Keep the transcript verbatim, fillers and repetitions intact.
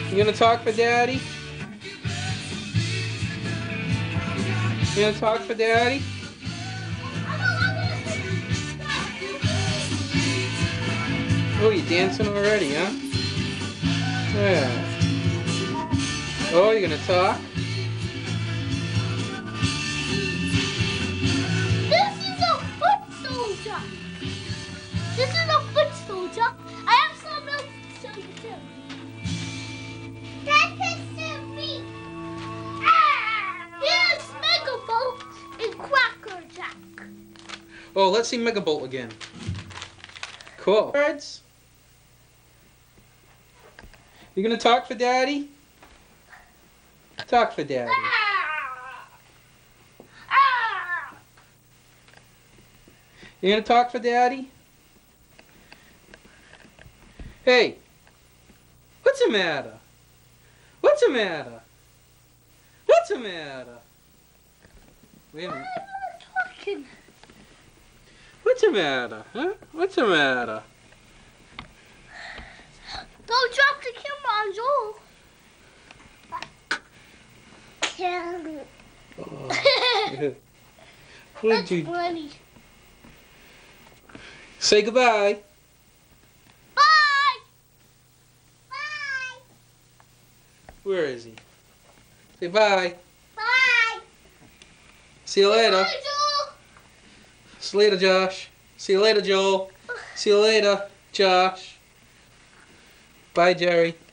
You gonna talk for Daddy? You gonna talk for Daddy? Oh, you're dancing already, huh? Yeah. Oh, you're gonna talk? This is a foot soldier. This is a foot soldier. I have some else to show you too. That is me. Ah! Here's Megabolt and Cracker Jack. Oh, let's see Megabolt again. Cool. Birds? You gonna talk for Daddy? Talk for Daddy. Ah! Ah! You gonna talk for Daddy? Hey, what's the matter? What's the matter? What's the matter? Wait a minute. I'm not talking. What's the matter? Huh? What's the matter? Don't drop the camera on Joel. Camera. Oh. What That's did you funny. say goodbye? Bye. Bye. Where is he? Say bye. Bye. See you later. Bye, Joel. See you later, Josh. See you later, Joel. See you later, Josh. Bye, Jerry.